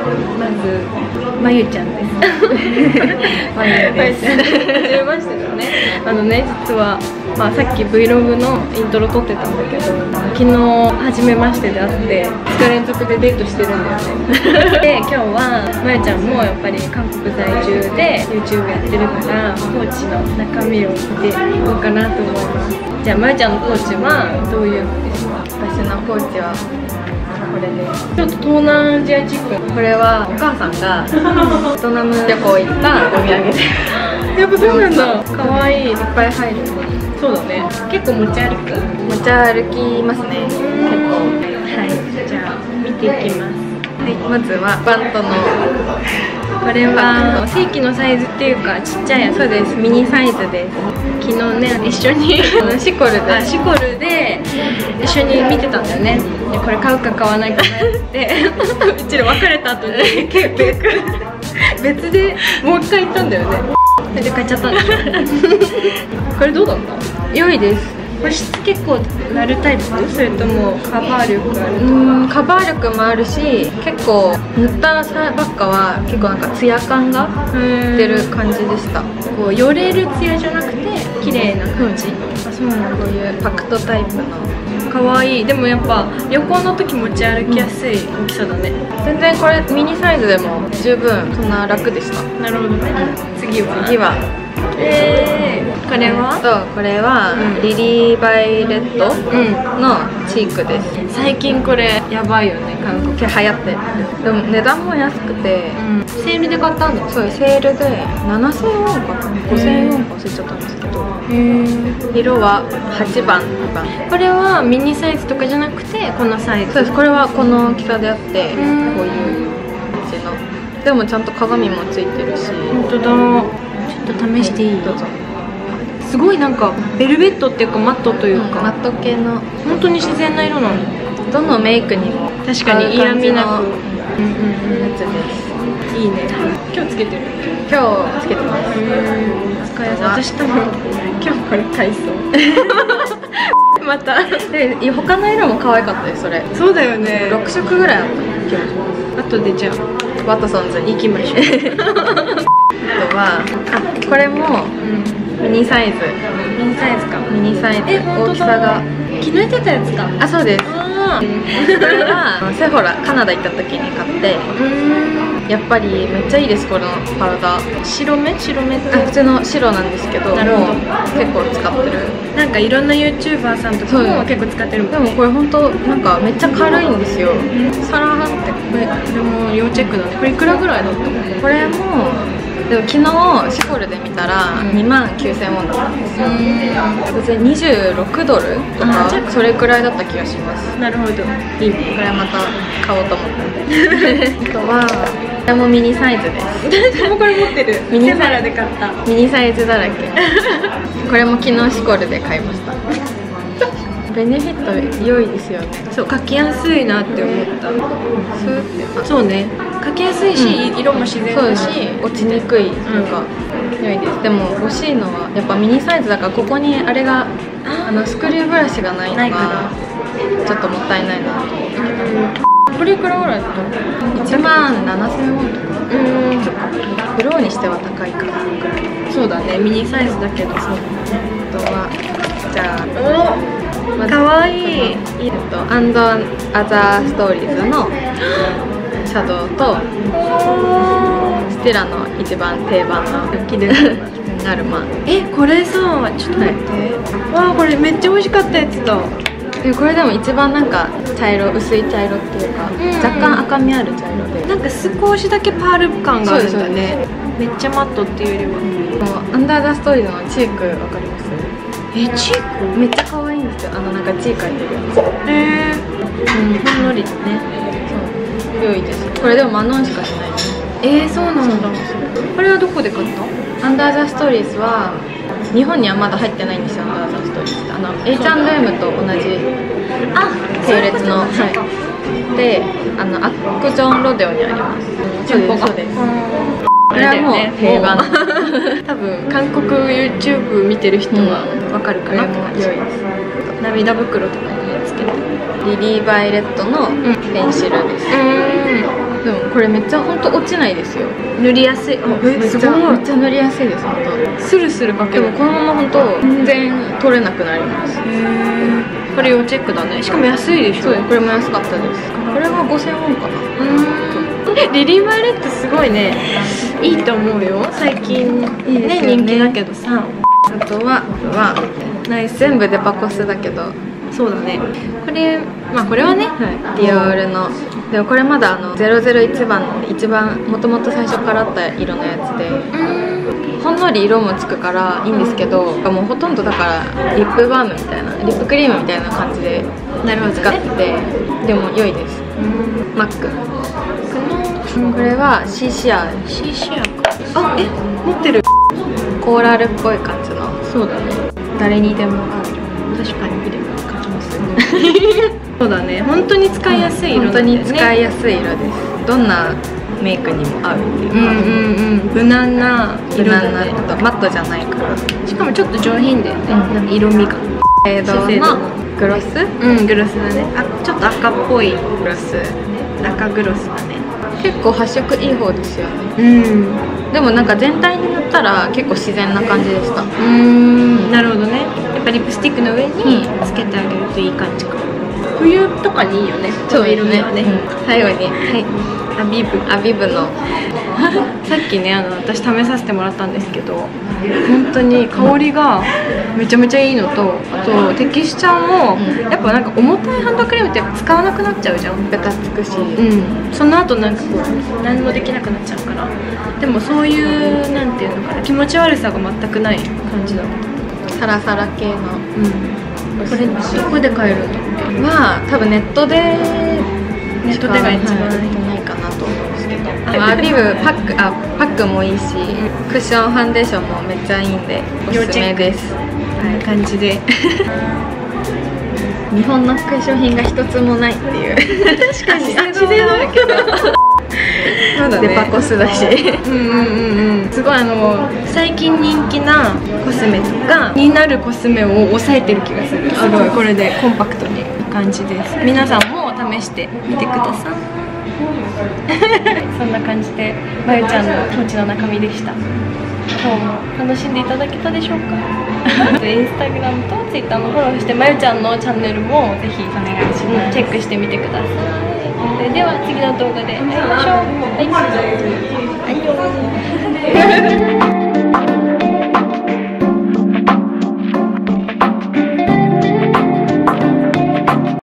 まずまゆちゃんです。まゆです。初めましてだね。実はさっき Vlog のイントロ撮ってたんだけど、昨日初めましてで会って2日連続でデートしてるんだよね。で今日はまゆちゃんもやっぱり韓国在住で YouTube やってるからコーチの中身を見ていこうかなと思います。じゃあまゆちゃんのコーチはどういうのですか？ 私のコーチはこれです。 ちょっと東南アジアチック。 これはお母さんがベトナム旅行行ったお土産でやっぱそうなんだ。かわいい。 いっぱい入る。 そうだね。結構持ち歩く？ 持ち歩きますね。結構。 はい。じゃあ見ていきます。 はい。まずはバントのこれは正規のサイズっていうかちっちゃいやつ。 そうです。ミニサイズです。 昨日ね一緒にシコルで一緒に見てたんだよね。でこれ買うか買わないか迷ってうちら別れた後に別でもう一回行ったんだよね。それで買っちゃったんでしょ。これどうだった？良いです。保湿結構なるタイプ？それともカバー力ある？ カバー力もあるし、結構塗ったばっかは結構なんかツヤ感が出る感じでした。 こうよれるツヤじゃなくて綺麗な感じ。 あ、そうなんだ。こういうパクトタイプのかわいい。でもやっぱ旅行の時持ち歩きやすい大きさだね。 全然これミニサイズでも十分そんな楽でした。 なるほどね。次はこれはリリー・バイレットのチークです。 最近これやばいよね、韓国流行ってる。でも値段も安くて、 セールで買ったんだ。 そう、セールで7000ウォンかな、5000ウォンか忘れちゃったんですけど、色は8番、2番。 これはミニサイズとかじゃなくてこのサイズ？ そうです。これはこの大きさであって、こういう感じの。でもちゃんと鏡もついてるし。 本当だ。ちょっと試していい？ どうぞ。 すごいなんかベルベットっていうかマットというか、 マット系の本当に自然な色なの。 どのメイクにも確かに嫌味なくやつです。 いいね。今日つけてる？ 今日つけてます。 使いやすい。私多分今日これ買いそうまた他の色も可愛かったです。それそうだよね。 6色ぐらいあった気がします。 後でじゃあワトソンズに行きましょう。あとはこれもミニサイズ。 ミニサイズか。 ミニサイズ。大きさが昨日やってたやつか。 あ、そうです。これはセフォラカナダ行った時に買って、やっぱりめっちゃいいです。このパウダー白目って普通の白なんですけど、 なるほど。 結構使ってる。 なんかいろんな YouTuber さんとかも結構使ってるもん。 でもこれ本当なんかめっちゃ軽いんですよ。 サラハってこれも要チェックだね。これいくらぐらいだったの？ これもでも昨日シコルで見たら2万9000ウォンだったんですよ。別に26ドルとかそれくらいだった気がします。 なるほど。いいね。 これまた買おうと思ってあとはこれもミニサイズです。 私もこれ持ってる。 ミニサイズセファラで買った。 ミニサイズだらけこれも昨日シコルで買いましたベネフィット良いですよね。 そう、描きやすいなって思った。 スーってそうね、描きやすいし、色も自然だし、 落ちにくいのが良いです。でも欲しいのはやっぱミニサイズだから、ここにあれがスクリューブラシがないのがちょっともったいないなと思って。 これいくらぐらいだったの ？1万7000ウォンとか。ブローにしては高いかなぐらい。 そうだね、ミニサイズだけどさ。あとはじゃあかわいい。 アンドアザーストーリーズのシャドウとスティラの一番定番のキルナルマ。 これさ、ちょっと待って、わあ、これめっちゃ美味しかったやつだ。 これでも一番なんか茶色、薄い茶色っていうか、若干赤みある茶色で、 なんか少しだけパール感があるんだね。めっちゃマットっていうよりは。 アンダーザストーリーのチークわかります？ チークめっちゃ可愛いんですよ。なんか字書いてるやつ。 ほんのりね。 そう、良いです。これでもマノンしかしないです。 そうなんだ。これはどこで買った？ アンダーザストーリーズは日本にはまだ入ってないんですよ。アンダーザストーリーズって H&M と同じ系列の、でアックジョンロデオにあります。 店舗が。 そうです。これはもう定番。 多分韓国 YouTube 見てる人はわかるかな。 良いです。 涙袋とかにつけて。 リリー・バイレットのペンシルです。 でもこれめっちゃ本当落ちないですよ。 塗りやすい。 めっちゃ塗りやすいです本当。 スルスルかける。 でもこのまま本当全然取れなくなります。 これ要チェックだね。しかも安いでしょ。 そうです。これも安かったです。これは5000ウォンかな。 リリー・バイオレットすごいね、いいと思うよ最近いいですよね。 人気だけどさ。 あとはナイス、全部デパコスだけど、 そうだね。これこれはね、 ディオールの、でもこれまだ001番の一番もともと最初からあった色のやつで、ほんのり色もつくからいいんですけど、もうほとんどだからリップバームみたいな、リップクリームみたいな感じで使ってて、でも良いです。マック。これはシーシア。 シーシアか。持ってる。 コーラルっぽい感じの。 そうだね。誰にでも合う。確かにでも書きますね。そうだね。本当に使いやすい色だね。 本当に使いやすい色です。どんなメイクにも合うっていうか。 無難な色だね。 マットじゃないから。 しかもちょっと上品だよね。なんか色味が。 シェードのグロス？ グロスだね。ちょっと赤っぽいグロス。赤グロスだね。 結構発色いい方ですよね。でもなんか全体に塗ったら結構自然な感じでした。 なるほどね。やっぱリップスティックの上につけてあげるといい感じか。冬とかにいいよね。 そう色味はね。 最後にアビブのさっきね私試させてもらったんですけど、本当に香りがめちゃめちゃいいのと、あとテキスチャーもやっぱなんか重たいハンドクリームってやっぱ使わなくなっちゃうじゃん。 ベタつくし、 その後なんかこう何もできなくなっちゃうから。でもそういうなんていうのかな、気持ち悪さが全くない感じだった。 サラサラ系の。 これどこで買えるの？ 多分ネットでが一番ないかなと思うんですけど、アビブパックもいいし、クッションファンデーションもめっちゃいいんでおすすめです。 感じで日本の化粧品が一つもないっていう。 確かに自然あるけどデパコスだし、 すごい最近人気なコスメとかになるコスメを抑えてる気がする。すごいこれでコンパクトにいい感じです。皆さんも試してみてください。そんな感じでまゆちゃんのポーチの中身でした。今日も楽しんでいただけたでしょうか。インスタグラムとツイッターのフォローして、まゆちゃんのチャンネルもぜひお願いします。チェックしてみてください。それでは次の動画で会いましょう。はい、アンニョン。